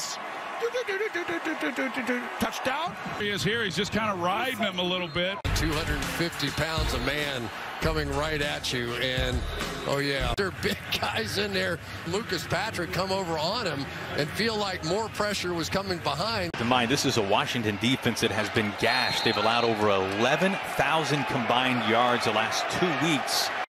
this. Touchdown. He is here. He's just kind of riding him a little bit. 250 pounds a man coming right at you, and oh yeah, there are big guys in there. Lucas Patrick come over on him and feel like more pressure was coming behind. To mind, this is a Washington defense that has been gashed. They've allowed over 11,000 combined yards the last 2 weeks.